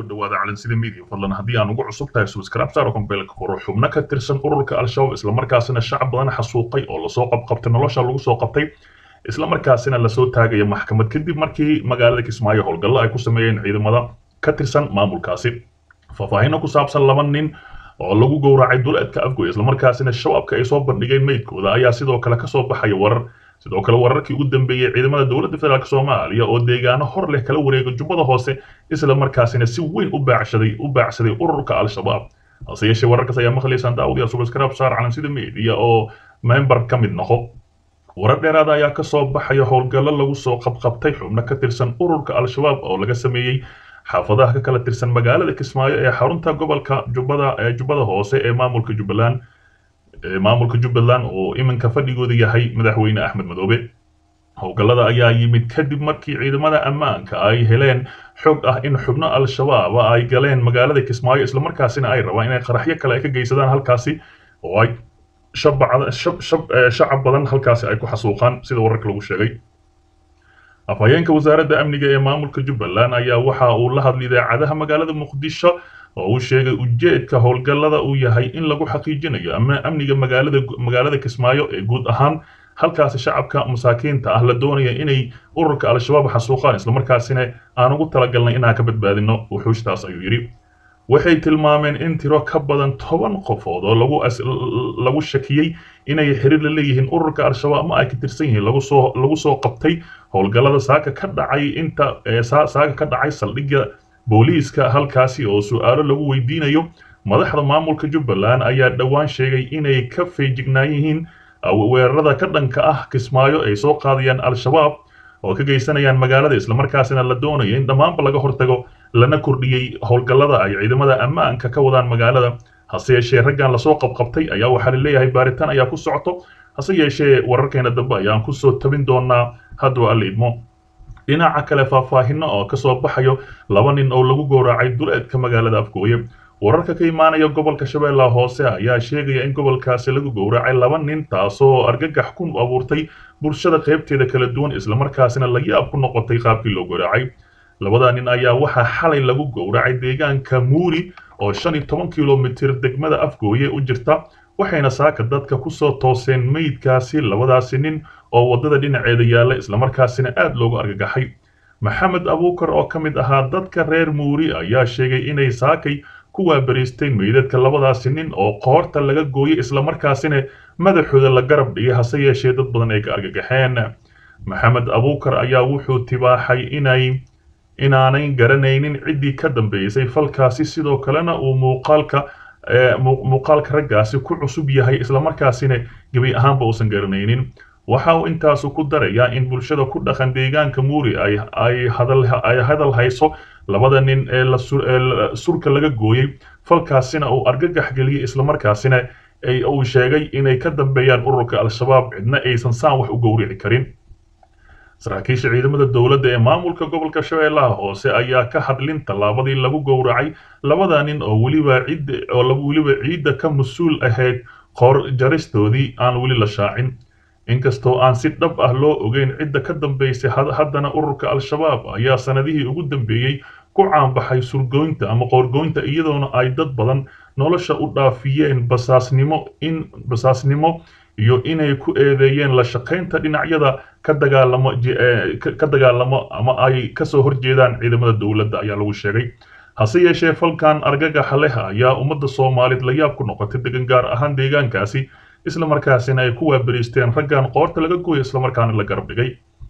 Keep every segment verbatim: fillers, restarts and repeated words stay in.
dhawaada calansida media fadlan haddii aan ugu cusub tahay subscribe saaro kombeelka koro xubno ka tirsan ururka al-shabaab isla markaasina shacab badan xasuuqay oo lasoo qabqabtay nolosha lagu soo qabtay isla markaasina lasoo taagay maxkamad kadib markii magaalada Kismaayo howlgallo ay ku sameeyeen ciidamada ka tirsan maamulkaasi faahfaahin ku saabsan laba nin oo lagu gowracay duleedka Afgoy isla markaasina shabaabka ay soo bandhigeen meydkooda ayaa sidoo kale ka soo baxay warar sidoo kale wararkii ugu dambeeyay ciidamada dawladda federaalka Soomaaliya oo deegaano hor leh kala wareegay jubbada hoose isla markaasina si weyn u baacsaday u baacsaday ururka al-shabaab hase yeeshee wararkaas ayaa maqlaysaan daawadiya subscribe saar calansida media oo member ka mid noqo warar dheeraad ayaa ka soo baxay howlgallo lagu soo qabqabtay xubno ka tirsan ururka al-shabaab oo laga sameeyay xaafadaha ka kala tirsan magaalada Kismaayo ee xarunta gobolka jubbada ee jubbada hoose ee maamulka Jubbaland maamulka Jubbaland oo iminka fadhigooda yahay madaxweyne Axmed Madoobe howlgallada ayaa yimid kadib markii ciidamada ammaanka ay heleen xog ah in xubno al-shabaab ay galeen magaalada Kismaayo isla markaasina ay rabaan inay qaraxyo kale ka geysadaan halkaasi oo ay shabacada shab shacab badan halkaasi ay ku xasuuqaan sida wararka lagu sheegay afhayeenka wasaaradda amniga ee maamulka Jubbaland ayaa waxa uu la hadlay idaacadaha magaalada Muqdisho oo uu sheegay ujeedka howlgallada uu yahay in lagu xaqiijinayo amniga magaalada magaalada Kismaayo ee guud ahaan halkaas shacabka masaakiinta ah la doonaya inay ururka al-shabaab xasuuqaan isla markaasina aan ugu talagalnay inaan ka badbaadino wuxuushtaas ayuu yiri waxay tilmaameen in tiro ka badan toban qofood oo lagu lagu shakiyay inay xiriir la leeyihiin ururka al-shabaab ma ay ka tirsan yihiin lagu soo lagu soo qabtay howlgallada saaka ka dhacay inta saaka ka dhacay saldhigga booliiska halkaasi oo su'aalo lagu weydiinayo madaxda maamulka Jubbaland ayaa dhawaan sheegay inay ka feejignaan yihiin weerarada ka dhanka ah Kismaayo ay soo qaadayaan al-shabaab oo ka geysanayaan magaalada isla markaasina la doonayo in dhammaanba laga hortago lana kordhiyay howlgallada ay ciidamada ammaanka ka wadaan magaalada hase yeeshee raggan la soo qabqabtay ayaa waxa la leeyahay baaritaan ayaa ku socoto hase yeeshee wararkeena dambe ayaan ku soo tabin doonaa hadwa aliidmo dhinaca kale faahfaahinno oo ka soo baxayo laba nin oo lagu gowracay duleedka magaalada Afgooye wararka ka imaanaya gobolka Shabeellaha Hoose ayaa sheegaya in gobolkaasi lagu gowracay laba nin taasoo argagax ku abuurtay bulshada qaybteeda kala duwan isla markaasina la yaab ku noqotay qaabkii loo gowracay labada nin ayaa waxa xalay lagu gowracay deegaanka Muuri oo shan iyo toban kiiloomitir degmada Afgooye u jirta waxayna saaka dadka ku soo tooseen meydkaasi labadaasi nin oo wadada dhinaceeda yaala isla markaasina aad loogu argagaxay maxamed abuukar oo ka mid ahaa dadka reer Muuri ayaa sheegay inay saakay ku waabariisteen meydadka labadaasi nin oo qoorta laga gooyay isla markaasina madaxooda la garab dhigay hase yeeshee dad badan ay ka argagaxeen maxamed abuukar ayaa wuxuu tibaaxay inay inaanay garanaynin ciddii ka dambeysay falkaasi sidoo kalena uu muuqaalka muuqaalka raggaasi ku cusub yahay isla markaasina gabi ahaanba uusan garanaynin waxa uu intaas ku darayaa in bulshada ku dhaqan deegaanka Muuri ay ay hadal ay hadal hayso labada nin ee la surka laga gooyay falkaasina uu argagax galiyay isla markaasina ay uu sheegay inay ka dambeeyaan ururka al-shabaab cidna aysan saan wax u gowrici karin saraakiisha ciidamada dawladda ee maamulka gobolka Shabeellaha Hoose ayaa ka hadlin talaabadii lagu gowracay labada nin oo waliba ciid oo lagu waliba ciida ka mas'uul ahayd qor jaristoodii aan wali la shaacin inkastoo aan si dhab ah loo ogeyn cidda ka dambeysay haddana ururka al-shabaab ayaa sanadihii ugu dambeeyay ku caanbaxay surgoynta ama qoorgoynta iyadoona ay dad badan nolosha u dhaafiyeen basaasnimo in basaasnimo iyo inay ku eedeeyeen la shaqaynta dhinacyada ka dagaalamo ka dagaalamo ama ay ka soo horjeedaan ciidamada dawladda ayaa lagu sheegay hase yeeshee falkan argagaxa leh ayaa ummadda Soomaaliyeed la yaab ku noqotay degan gaar ahaan deegaankaasi isla markaasina ay ku waabariisteen raggan qoorta laga gooyay isla markaana la garab dhigay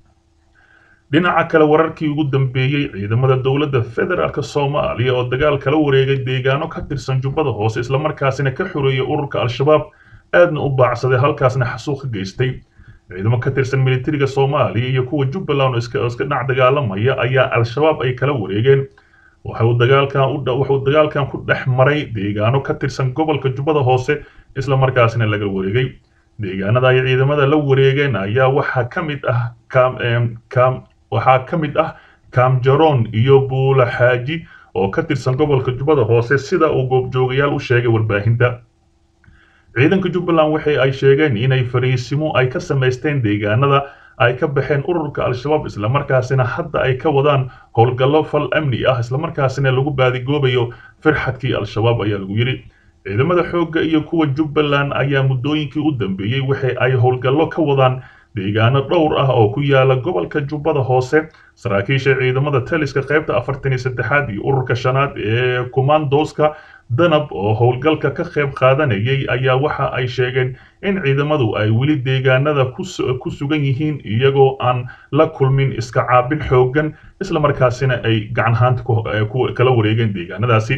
dhinaca kale wararkii ugu dambeeyay ciidamada dawladda federaalka Soomaaliya oo dagaal kala wareegay deegaano ka tirsan jubbada hoose isla markaasina ka xoreeyay ururka al-shabaab aadna u baacsaday halkaasna xasuuq ka geystay ciidamo ka tirsan militariga Soomaaliya iyo kuwa Jubbaland iska iska dhinac dagaalamaya ayaa al-shabaab ay kala wareegeen waxa uu dagaalkan u wuxuu dagaalkan ku dhex maray deegaano ka tirsan gobolka jubbada hoose isla markaasina laga wareegay deegaanada ay ciidamada la wareegeen ayaa waxa kamid ah kam kam waxa kamid ah Kamjaroon iyo Buula Xaaji oo ka tirsan gobolka jubbada hoose sida uu goobjoogayaal u sheegay warbaahinta ciidanka Jubbaland waxay ay sheegeen inay fariisimo ay ka sameysteen deegaanada ay ka baxeen ururka al-shabaab isla markaasina hadda ay ka wadaan howlgallo fal amni ah isla markaasina lagu baadigoobayo firxadkii al-shabaab ayaa lagu yiri ciidamada xoogga iyo kuwa Jubbaland ayaa muddooyinkii u dambeeyay waxa ay howlgallo ka wadaan deegaano dhowr ah oo ku yaala gobolka Jubbada Hoose saraakiisha ciidamada taliska qaybta afartan iyo saddexaad iyo ururka shanaad ee commandoska danab oo howlgalka ka qayb qaadanayay ayaa waxa ay sheegeen in ciidamadu ay weli deegaanada ku sugan yihiin iyagoo aan la kulmin iska caabin xooggan isla markaasina ay gacan haanta ku kala wareegeen deegaanadaasi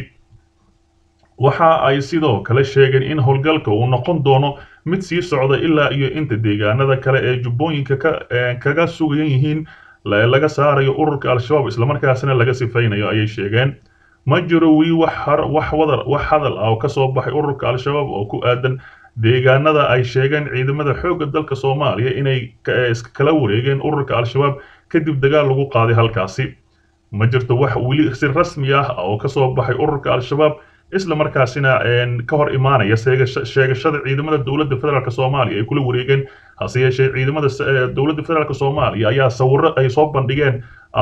waxa ay sidoo kale sheegeen in howlgalka uu noqon doono mid sii socda ilaa iyo inta deegaanada kale ee jubbooyinka kaga sugan yihiin laga saarayo ururka al-shabaab isla markaasina laga sifaynayo ayay sheegeen ma jiro wii wax wadar wax hadal ah oo ka soo baxay ururka al-shabaab oo ku aadan deegaanada ay sheegeen ciidamada xoogga dalka Soomaaliya inay iska kala wareegeen ururka al-shabaab kadib dagaal lagu qaaday halkaasi ma jirto wax wili si rasmi ah oo ka soo baxay ururka al-shabaab isla markaasina ka hor imaanaya sheegashada ciidamada dawladda federaalka Soomaaliya ay kula wareegeen hase yeeshee ciidamada dawladda federaalka Soomaaliya ayaa sawirro ay soo bandhigeen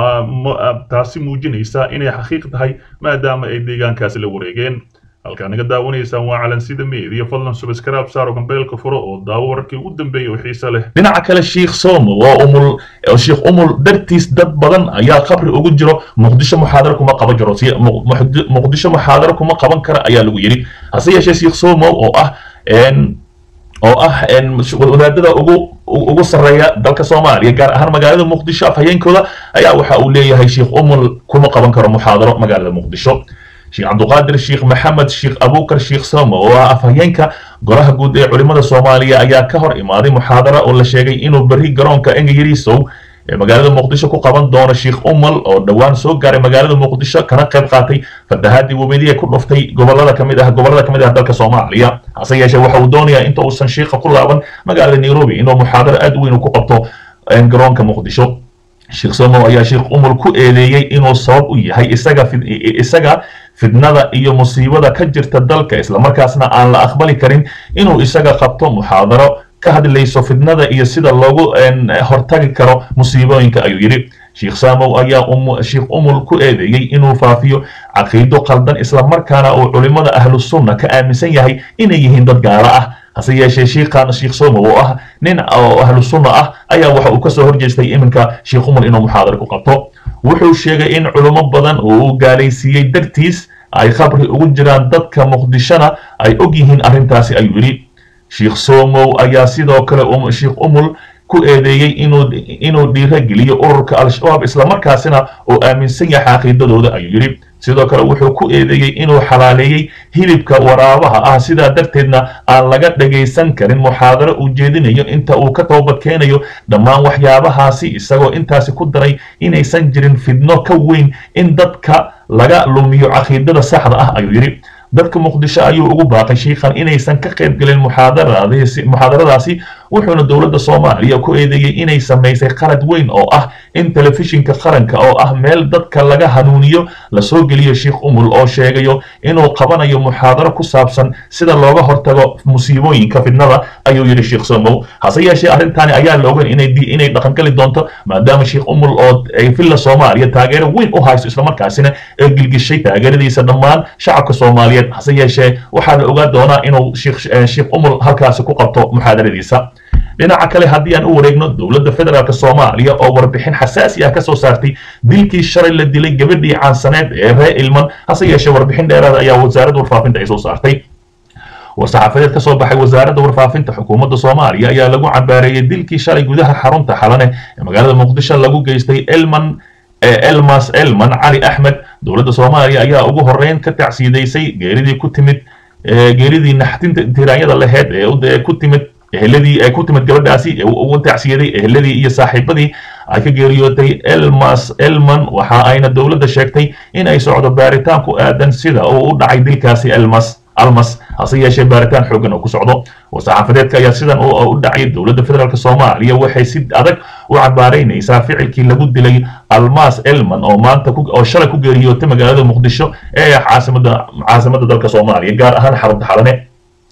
taasi muujinaysa inay xaqiiq tahay maadaama ay deegaankaasi la wareegeen halka naga daawanaysaan waa calansida media fadlan subscribe saaro gambeelka furo oo daawo warkii ugu dambeeyay oo xiiso leh dhinaca kale Sheikh Somo waa umul Sheikh umul dartiis dad badan ayaa qabri ugu jiro Muqdisho muxaadaro kuma qaban jiro Muqdisho muxaadaro kuma qaban kara ayaa lagu yiri hase yeeshee Sheikh Somo oo ah een oo ah een wadaadada ugu ugu sareeya dalka Soomaaliya gaar ahaan magaalada Muqdisho afhayeenkooda ayaa waxa uu leeyahay Sheikh umul kuma qaban karo muxaadaro magaalada Muqdisho Sheikh Abdulqaadir Sheikh Maxamed Sheikh Abuukar Sheikh Somo oo ah afhayeenka golaha guud ee culimada Soomaaliya ayaa ka hor imaaday muxaadaro oo la sheegay inuu bari garoonka Engiriisow ee magaalada Muqdisho ku qaban doono Sheikh Umul oo dhawaan soo gaaray magaalada Muqdisho kana qayb qaatay fatahaadii wabadiga ku dhuftay gobolada kamid ah gobolada kamid ah dalka Soomaaliya hase yeeshee waxa uu doonayaa inta uusan sheekha ku laaban magaalada Nairobi inuu muxaadaro aad weyn ku qabto garoonka Muqdisho Sheikh Somo ayaa Sheikh Umul ku eedeeyay inuu sabab u yahay isaga isaga fidnada iyo musiibada ka jirta dalka isla markaasna aan la aqbali karin inuu isaga qabto muxaadaro ka hadlayso fidnada iyo sida loogu hortagi karo musiibooyinka ayuu yiri Sheikh Somo ayaa um Sheikh Umul ku eedeeyay inuu faafiyo caqiido qaldan isla markaana uu culimada ahlus sunna ka aaminsan yahay inay yihiin dad gaar ah hase yeeshee sheekhan Sheikh Somo oo ah nin oo ahlus sunna ah ayaa waxa uu ka soo horjeestay iminka Sheikh Umul inuu muxaadaro ku qabto wuxuu sheegay in culimo badan oo uu gaalaysiiyay dartiis ay qabri ugu jiraan dadka Muqdishona ay og yihiin arrintaasi ayuu yiri Sheikh Somo ayaa sidoo kale um Sheikh Umul ku eedeeyay inuu inuu dhiirageliyo ururka al-shabaab isla markaasina oo aaminsan yahay caqiidadooda ayuu yiri sidoo kale wuxuu ku eedeeyay inuu xalaaleeyay hilibka waraabaha ah sida darteedna aan laga dhageysan karin muxaadaro uu jeedinayo inta uu ka toobad keenayo dhammaan waxyaabahaasi isagoo intaasi ku daray inaysan jirin fidno ka weyn in dadka laga lumiyo caqiidada saxda ah ayuu yiri dadka Muqdisho ayuu ugu baaqay sheekhan inaysan ka qayb galin muxaadaradaasi muxaadaradaasi wuxuuna dawladda Soomaaliya ku eedeeyay inay sameysay qalad weyn oo ah in telefishinka qaranka oo ah meel dadka laga hanuuniyo la soo geliyo Sheikh Umul oo sheegayo inuu qabanayo muxaadaro ku saabsan sida looga hortago musiibooyinka fidnada ayuu yiri Sheikh Somo hase yeeshee arrintaani ayaa la ogaan inay inay dhaqan gali doonto maadaama Sheikh Umul oo ay filla Soomaaliya taageero weyn u haysto isla markaasina ay gilgishay taageeradiisa dhammaan shacabka Soomaaliyeed hase yeeshee waxaa la ogaan doonaa inuu Sheikh Sheikh Umul halkaas ku qabto muxaadaradiisa dhinaca kale haddii aan u wareegno dawladda federaalka Soomaaliya oo warbixin xasaasi ah ka soo saartay dilkii shalay la dilay gabadhii caansaneed ee reer Ilman hase yeeshee warbixin dheeraad ayaa wasaaradda warfaafinta ay soo saartay warsaxaafadeed ka soo baxay wasaaradda warfaafinta xukuumadda Soomaaliya ayaa lagu cambaareeyay dilkii shalay gudaha xarunta Xalane ee magaalada Muqdisho lagu geystay Ilman Elmas Elman Ali Ahmed dawladda Soomaaliya ayaa ugu horeyn ka tacsiideysay geeridii ku timid geeridii naxtinta tiraanyada lahayd ee ku timid eheladii ay ku timid gabadhaasi ee uu tacsiyaday eheladii iyo saaxiibadii ay ka geeriyootay Elmas Elman waxa ayna dawladda sheegtay in ay socdo baaritaan ku aadan sida uu u dhacay dilkaasi Elmas almas hase yeeshee baaritaan xooggan oo ku socdo wasaxaafadeedka ayaa sidan u dhacay dawladda federaalka Soomaaliya waxay si adag u cabaareynaysaa ficilkii lagu dilay Almas Elman oo maanta oo shalay ku geeriyootay magaalada Muqdisho ee caasimada caasimada dalka Soomaaliya gaar ahaan xarunta Xalane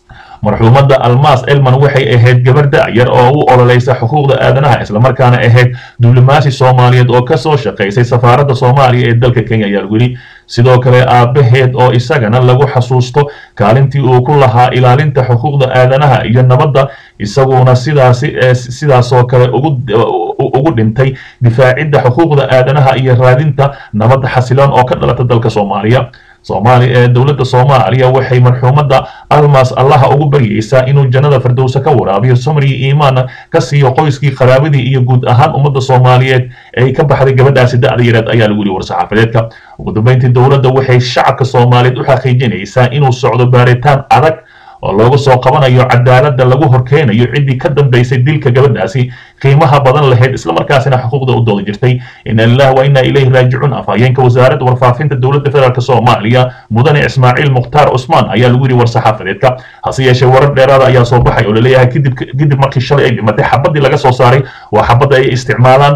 marxuumadda almaas elman waxay ahayd gabar da'yar oo u ololeysa xuquuqda aadanaha islamarkaana ahayd diblomaasi soomaaliyeed oo ka soo shaqaysay safaaradda soomaaliya ee dalka kenya ayaa lagu yidhi sidoo kale aabaheed oo isagana lagu xasuusto kaalintii uu ku lahaa ilaalinta xuquuqda aadanaha iyo nabadda isaguna sidaasi sidaasoo kale ugu ugu dhintay difaacidda xuquuqda aadanaha iyo raadinta nabadda xasiloon oo ka dhalata dalka soomaaliya soomaaliya ee dowladda soomaaliya waxay marxuumadda almaas allaha ugu baryaysaa inuu jannada firdowsa ka waraabiyo samri iimaan ka siiyo qoyskii qaraabadii iyo guud ahaan ummadda soomaaliyeed ay ka baxday gabadhaasi da'da yareed ayaa lagu yidhi war-saxaafadeedka ugu dambeyntii dowladda waxay shacabka soomaaliyeed u xaqiijinaysaa inuu socdo baaritaan adag oo loogu soo qabanayo cadaaladda lagu horkeenayo ciddii ka dambaysay dilka gabadhaasi qiimaha badan lahayd islamarkaasina xuquuqda u dooda jirtay ina lillahi wa inna ilayhi raajicuun afhayeenka wasaaradda warfaafinta dowladda federaalk soomaaliya mudane ismaaciil mukhtaar cusmaan ayaa lagu yidhi war-saxaafadeedka hase yeeshee warar dheeraada ayaa soo baxay oo laleeyahay kadib kadib markii shalay ay dhimatay xabaddii laga soo saaray waa xabadda ay isticmaalaan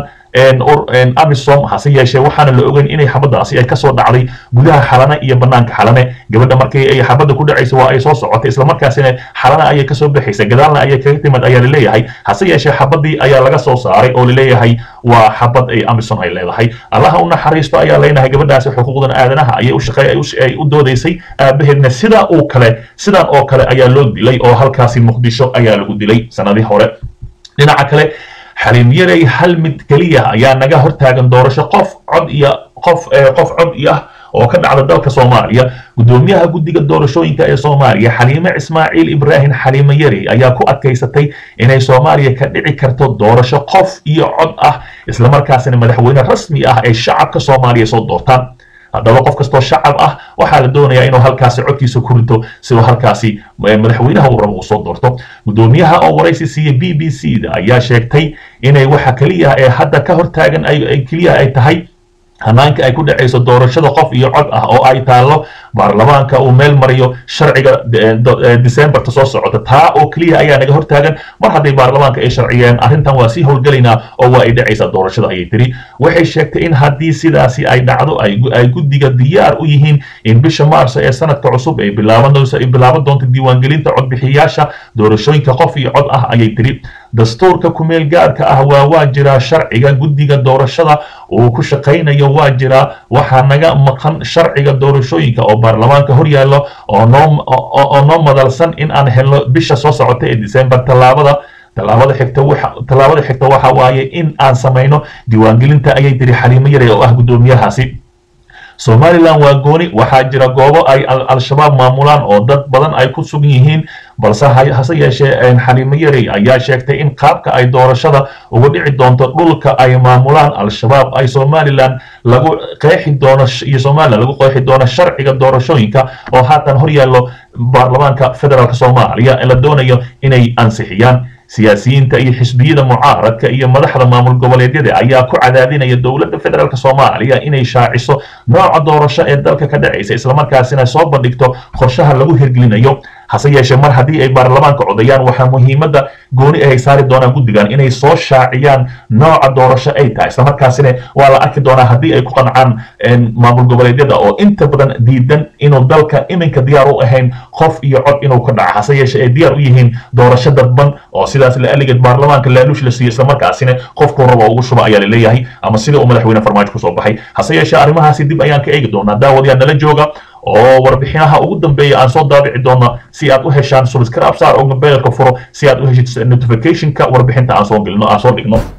amisom hase yeeshee waxaana la ogeyn inay xabadaasi ay kasoo dhacday gudaha xalane iyo banaanka xalane gabadha markii ay xabadda ku dhacaysa waa ay soo socotay islamarkaasina xalane ayay kasoo baxaysa gadaalna ayay kaga timid ayaa laleeyahay hase yeeshee xabadii ayaa laga soo saaray oo laleeyahay waa xabad ay amisom ay leedahay allaha u naxariisto ayaa leenahay gabadhaasi xuquuqdan aadanaha ayay u shaqeey ay u doodaysay aabaheedna sidaa uu kale sidaan oo kale ayaa loo dilay oo halkaasi muqdisho ayaa lagu dilay sanadii hore dhinaca kale xaliim yarey hal mid keliya ayaa naga hortaagan doorasho qof cod iyo qof qof cod iyo ah oo ka dhacda dalka soomaaliya gudoomiyaha guddiga doorashooyinka ee soomaaliya xaliime ismaaciil ibraahim xaliime yarey ayaa ku adkaysatay inay soomaaliya ka dhici karto doorasho qof iyo cod ah islamarkaasina madaxweyne rasmi ah ay shacabka soomaaliya soo doortaan haddaba qof kastoo shacab ah waxaa la doonayaa inuu halkaasi codkiisa ku rito sidoo halkaasi madaxweynaha uu rabo uu soo doorto gudoomiyaha oo waraysi siiya b b c da ayaa sheegtay inay waxa keliya ee hadda ka hortaagan ay keliya ay tahay hanaanka ay ku dhacayso doorashada qof iyo cod ah oo ay taalo baarlamaanka uu meel mariyo sharciga December-ta soo socota taa oo kaliya ayaa naga hortaagan mar haddii baarlamaanka ay sharciyeen arrintan waa sii howlgalaynaa oo waa ay dhacaysaa doorashada ayay tiri waxay sheegtay in haddii sidaasi ay dhacdo ay guddiga diyaar u yihiin in bisha maarso ee sanadka cusub ay bilaaban doonto ay bilaaban doonto diiwaangelinta codbixiyaasha doorashooyinka qof iyo cod ah ayay tiri dastuurka kumeel gaarka ah waa waa jiraa sharciga guddiga doorashada uu ku shaqaynayo waa jiraa waxaa naga maqan sharciga doorashooyinka oo baarlamaanka hor yaallo oo noo oo noo madalsan in aan helno bisha soo socota ee December talaabada talaabada xigta waxa talaabada xigta waxa waaye in aan samayno diiwaangelinta ayay tiri xaliime yarey oo ah gudoomiyahaasi Somaliland waa gooni waxaa jira goobo ay al-shabaab maamulaan oo dad badan ay ku sugan yihiin balse hase yeeshee xaliime yarey ayaa sheegtay in qaabka ay doorashada uga dhici doonto dhulka ay maamulaan al-shabaab ay Somaliland lagu qeexi doono iyo Somaliland lagu qeexi doono sharciga doorashooyinka oo haatan hor yaallo baarlamaanka federaalka Soomaaliya la doonayo inay ansixiyaan siyaasiyiinta iyo xisbiyada mucaaradka iyo madaxda maamul goboleedyada ayaa ku cadaadinaya dowladda federaalka Soomaaliya inay shaaciso nooca doorasho ee dalka ka dhacaysa isla markaasina soo bandhigto qorshaha lagu hirgelinayo hase yeeshee mar haddii ay baarlamaanka codayaan waxaa muhiimadda gooni ay saari doonaan guddigan inay soo shaaciyaan nooca doorasho ay tahay isla markaasina waa la arki doonaa haddii ay ku qancaan maamul goboleedyada oo inta badan diidan inuu dalka iminka diyaar u ahayn qof iyo cod inuu ka dhaco hase yeeshee ay diyaar u yihiin doorasho dadban oo sidaas la aligeed baarlamaanka laaluush la siiyo isla markaasina qofkuu rabo ugu shuba ayaa la leeyahay ama sida uu madaxweyne farmaajo ku soo baxay hase yeeshee arrimahaasi dib ayaan ka eegi doonaa daawadayaal nala jooga oo warbixinaha ugu dambeeya aan soo daabici doono si aad u heshaan subscribe saar oo mobilka furo si aad u heshid notification-ka warbixinta aan soo gelino aan soo dhigno